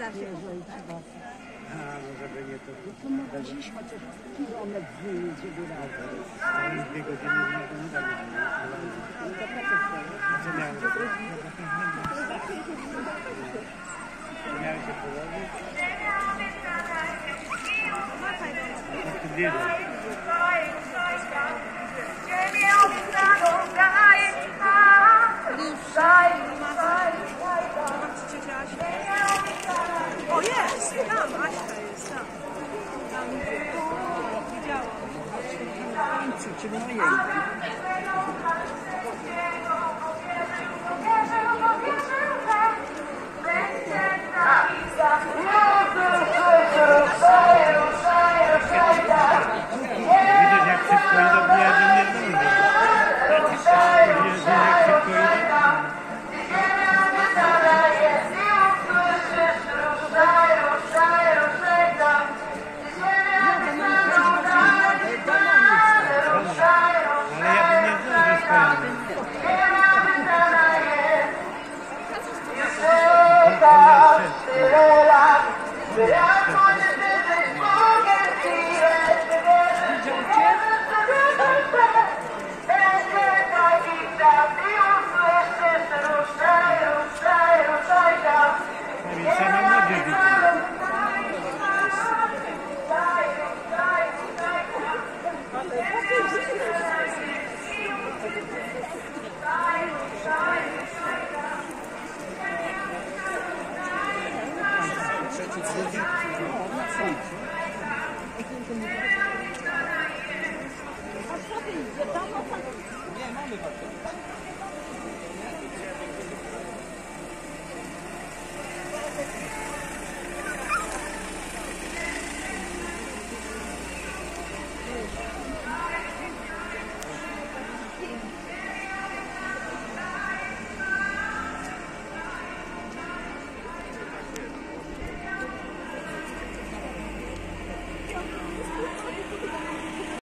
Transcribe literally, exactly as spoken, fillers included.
Postaram się. A, no żeby nie to. To może dziś chociaż kilometr wyjedzie do razu. Dwie godziny z McDonald'a. Co miałem zrobić? Miałem się położyć? Po prostu wiedzy. O, jest! Tam, Aśka jest, tam. Tam, widziałam. Czyli moje.